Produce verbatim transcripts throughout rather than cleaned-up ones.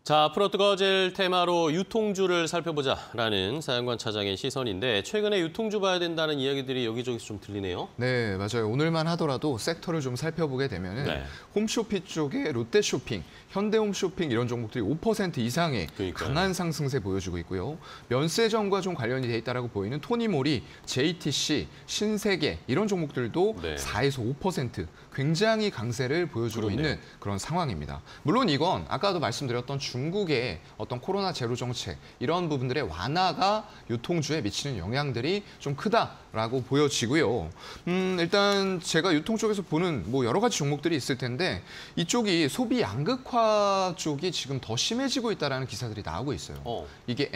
자, 앞으로 뜨거워질 테마로 유통주를 살펴보자라는 사연관 차장의 시선인데 최근에 유통주 봐야 된다는 이야기들이 여기저기서 좀 들리네요. 네, 맞아요. 오늘만 하더라도 섹터를 좀 살펴보게 되면 네. 홈쇼핑 쪽에 롯데쇼핑, 현대홈쇼핑 이런 종목들이 오 퍼센트 이상의 그러니까요. 강한 상승세 보여주고 있고요. 면세점과 좀 관련이 돼 있다고 보이는 토니모리, 제이티씨, 신세계 이런 종목들도 네. 사에서 오 퍼센트 굉장히 강세를 보여주고 그렇네요. 있는 그런 상황입니다. 물론 이건 아까도 말씀드렸던 중국의 어떤 코로나 제로 정책 이런 부분들의 완화가 유통주에 미치는 영향들이 좀 크다라고 보여지고요. 음, 일단 제가 유통 쪽에서 보는 뭐 여러 가지 종목들이 있을 텐데 이쪽이 소비 양극화 쪽이 지금 더 심해지고 있다는 기사들이 나오고 있어요. 어. 이게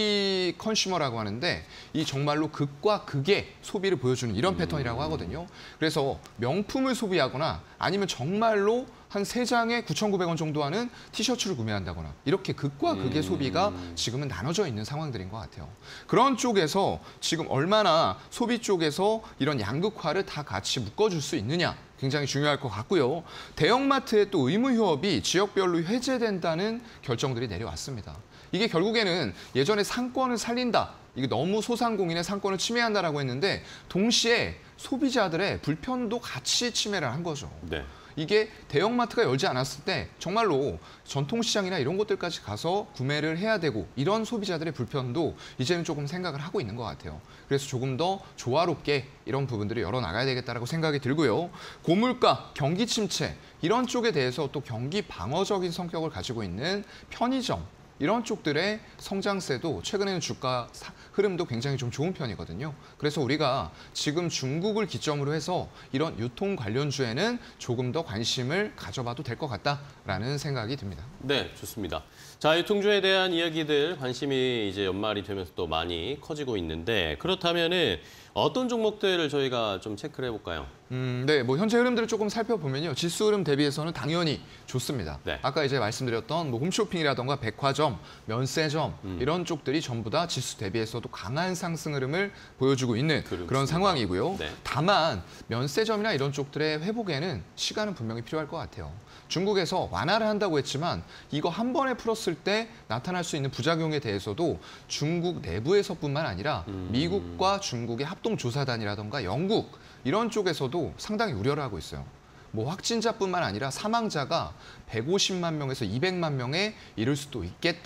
엠비 컨슈머라고 하는데 이 정말로 극과 극의 소비를 보여주는 이런 패턴이라고 하거든요. 그래서 명품을 소비하거나 아니면 정말로 한 세 장에 구천구백 원 정도 하는 티셔츠를 구매한다거나 이렇게 극과 극의 소비가 지금은 나눠져 있는 상황들인 것 같아요. 그런 쪽에서 지금 얼마나 소비 쪽에서 이런 양극화를 다 같이 묶어줄 수 있느냐 굉장히 중요할 것 같고요. 대형마트의 또 의무 휴업이 지역별로 해제된다는 결정들이 내려왔습니다. 이게 결국에는 예전에 상권을 살린다. 이게 너무 소상공인의 상권을 침해한다라고 했는데 동시에 소비자들의 불편도 같이 침해를 한 거죠. 네. 이게 대형마트가 열지 않았을 때 정말로 전통시장이나 이런 곳들까지 가서 구매를 해야 되고 이런 소비자들의 불편도 이제는 조금 생각을 하고 있는 것 같아요. 그래서 조금 더 조화롭게 이런 부분들을 열어나가야 되겠다라고 생각이 들고요. 고물가, 경기 침체 이런 쪽에 대해서 또 경기 방어적인 성격을 가지고 있는 편의점 이런 쪽들의 성장세도 최근에는 주가 흐름도 굉장히 좀 좋은 편이거든요. 그래서 우리가 지금 중국을 기점으로 해서 이런 유통 관련주에는 조금 더 관심을 가져봐도 될 것 같다라는 생각이 듭니다. 네, 좋습니다. 자, 유통주에 대한 이야기들 관심이 이제 연말이 되면서 또 많이 커지고 있는데 그렇다면은 어떤 종목들을 저희가 좀 체크를 해볼까요? 음, 네, 뭐 현재 흐름들을 조금 살펴보면요, 지수 흐름 대비해서는 당연히 좋습니다. 네. 아까 이제 말씀드렸던 뭐 홈쇼핑이라던가 백화점, 면세점 음. 이런 쪽들이 전부 다 지수 대비해서도 강한 상승 흐름을 보여주고 있는 그렇습니다. 그런 상황이고요. 네. 다만 면세점이나 이런 쪽들의 회복에는 시간은 분명히 필요할 것 같아요. 중국에서 완화를 한다고 했지만 이거 한 번에 풀었을 때 나타날 수 있는 부작용에 대해서도 중국 내부에서뿐만 아니라 음. 미국과 중국의 합동조사단이라던가 영국 이런 쪽에서도 상당히 우려를 하고 있어요. 뭐 확진자뿐만 아니라 사망자가 백오십만 명에서 이백만 명에 이를 수도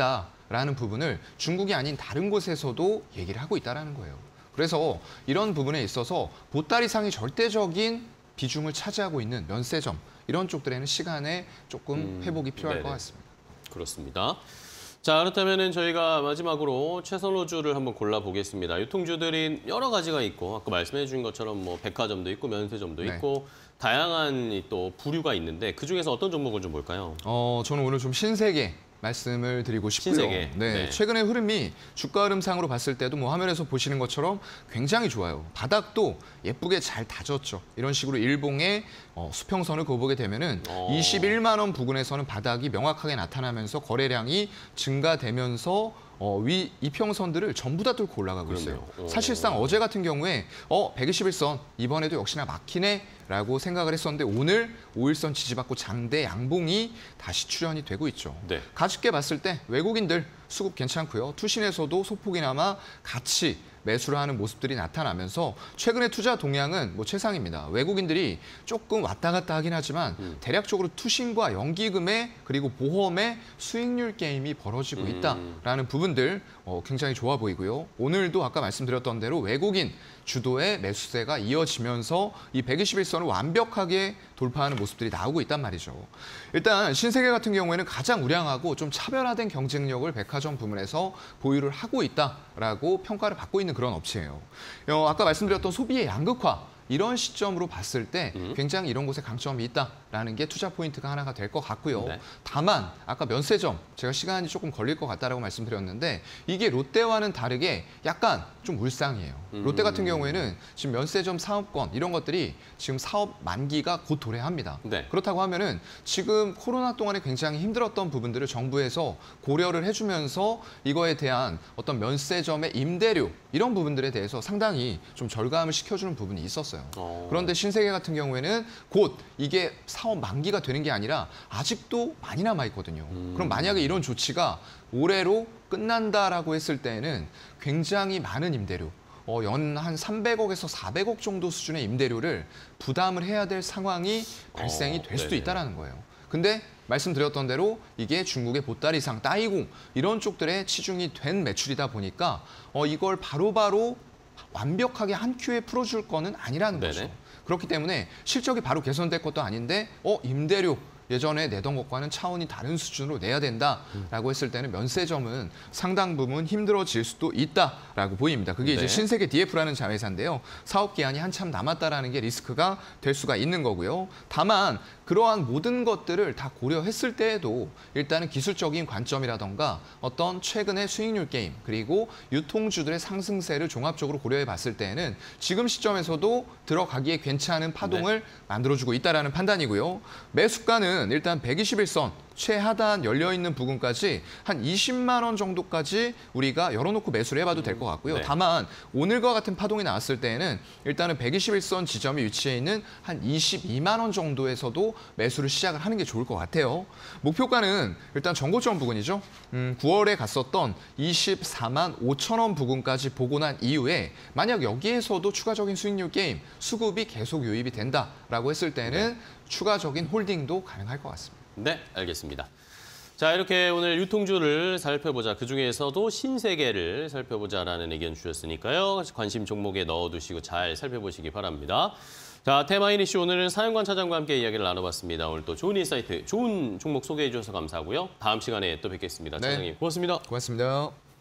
있겠다라는 부분을 중국이 아닌 다른 곳에서도 얘기를 하고 있다는 거예요. 그래서 이런 부분에 있어서 보따리상이 절대적인 비중을 차지하고 있는 면세점 이런 쪽들에는 시간에 조금 회복이 필요할 음, 것 같습니다. 그렇습니다. 자, 그렇다면은 저희가 마지막으로 최선호주를 한번 골라보겠습니다. 유통주들이 여러 가지가 있고 아까 말씀해 주신 것처럼 뭐 백화점도 있고 면세점도 네. 있고 다양한 또 부류가 있는데 그중에서 어떤 종목을 좀 볼까요? 어, 저는 오늘 좀 신세계 말씀을 드리고 싶고요. 신세계. 네, 네. 최근의 흐름이 주가 흐름상으로 봤을 때도 뭐 화면에서 보시는 것처럼 굉장히 좋아요. 바닥도 예쁘게 잘 다졌죠. 이런 식으로 일봉의 어, 수평선을 그어보게 되면은 어. 이십일만 원 부근에서는 바닥이 명확하게 나타나면서 거래량이 증가되면서 어, 위 이평선들을 전부 다 뚫고 올라가고 있어요. 그러네요. 오. 사실상 어제 같은 경우에 어, 백이십일 선 이번에도 역시나 막히네 라고 생각을 했었는데 오늘 오일선 지지받고 장대 양봉이 다시 출현이 되고 있죠. 네. 가볍게 봤을 때 외국인들 수급 괜찮고요. 투신에서도 소폭이나마 같이 매수를 하는 모습들이 나타나면서 최근의 투자 동향은 뭐 최상입니다. 외국인들이 조금 왔다 갔다 하긴 하지만 음. 대략적으로 투신과 연기금의 그리고 보험의 수익률 게임이 벌어지고 있다라는 부분들 어, 굉장히 좋아 보이고요. 오늘도 아까 말씀드렸던 대로 외국인 주도의 매수세가 이어지면서 이 백이십일 선을 완벽하게 돌파하는 모습들이 나오고 있단 말이죠. 일단 신세계 같은 경우에는 가장 우량하고 좀 차별화된 경쟁력을 백화점 부문에서 보유를 하고 있다라고 평가를 받고 있는 그런 업체예요. 어, 아까 말씀드렸던 소비의 양극화 이런 시점으로 봤을 때 굉장히 이런 곳에 강점이 있다라는 게 투자 포인트가 하나가 될 것 같고요. 네. 다만 아까 면세점 제가 시간이 조금 걸릴 것 같다라고 말씀드렸는데 이게 롯데와는 다르게 약간 좀 울상이에요. 음. 롯데 같은 경우에는 지금 면세점 사업권 이런 것들이 지금 사업 만기가 곧 도래합니다. 네. 그렇다고 하면은 지금 코로나 동안에 굉장히 힘들었던 부분들을 정부에서 고려를 해주면서 이거에 대한 어떤 면세점의 임대료 이런 부분들에 대해서 상당히 좀 절감을 시켜주는 부분이 있었어요. 있었어요. 어. 그런데 신세계 같은 경우에는 곧 이게 사업 만기가 되는 게 아니라 아직도 많이 남아 있거든요. 음. 그럼 만약에 이런 조치가 올해로 끝난다라고 했을 때는 굉장히 많은 임대료, 어, 연 한 삼백억에서 사백억 정도 수준의 임대료를 부담을 해야 될 상황이 발생이 어, 될 수도 네네. 있다는 거예요. 근데 말씀드렸던 대로 이게 중국의 보따리상, 따이공 이런 쪽들의 치중이 된 매출이다 보니까 어, 이걸 바로바로 완벽하게 한 큐에 풀어줄 거는 아니라는 네네. 거죠. 그렇기 때문에 실적이 바로 개선될 것도 아닌데 어 임대료 예전에 내던 것과는 차원이 다른 수준으로 내야 된다라고 했을 때는 면세점은 상당 부분 힘들어질 수도 있다라고 보입니다. 그게 이제 네. 신세계 디에프라는 자회사인데요. 사업 기한이 한참 남았다라는 게 리스크가 될 수가 있는 거고요. 다만 그러한 모든 것들을 다 고려했을 때에도 일단은 기술적인 관점이라던가 어떤 최근의 수익률 게임 그리고 유통주들의 상승세를 종합적으로 고려해 봤을 때에는 지금 시점에서도 들어가기에 괜찮은 파동을 네. 만들어주고 있다는 판단이고요. 매수가는 일단 백이십일 선 최하단 열려있는 부분까지 한 이십만 원 정도까지 우리가 열어놓고 매수를 해봐도 될 것 같고요. 네. 다만 오늘과 같은 파동이 나왔을 때에는 일단은 백이십일 선 지점이 위치해 있는 한 이십이만 원 정도에서도 매수를 시작을 하는 게 좋을 것 같아요. 목표가는 일단 전고점 부근이죠. 음, 구월에 갔었던 이십사만 오천 원 부근까지 보고 난 이후에 만약 여기에서도 추가적인 수익률 게임, 수급이 계속 유입이 된다라고 했을 때는 네. 추가적인 홀딩도 가능할 것 같습니다. 네, 알겠습니다. 자, 이렇게 오늘 유통주를 살펴보자. 그중에서도 신세계를 살펴보자라는 의견 주셨으니까요. 관심 종목에 넣어두시고 잘 살펴보시기 바랍니다. 자, 테마이니쇼 오늘은 사연관 차장과 함께 이야기를 나눠봤습니다. 오늘 또 좋은 인사이트, 좋은 종목 소개해 주셔서 감사하고요. 다음 시간에 또 뵙겠습니다. 차장님, 네. 고맙습니다. 고맙습니다.